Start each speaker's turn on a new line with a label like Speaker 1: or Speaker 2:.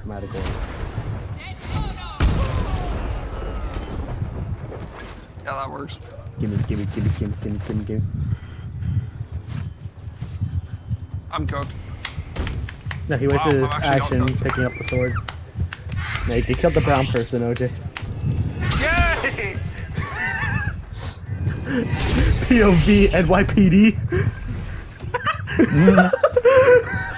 Speaker 1: chromatic orb.
Speaker 2: Yeah, that works.
Speaker 1: Gimme.
Speaker 2: I'm cooked.
Speaker 1: No, he wasted his
Speaker 2: I'm actually
Speaker 1: action
Speaker 2: not cooked.
Speaker 1: picking up the sword. No, you killed the brown person, OJ.
Speaker 2: Yay!
Speaker 1: POV NYPD.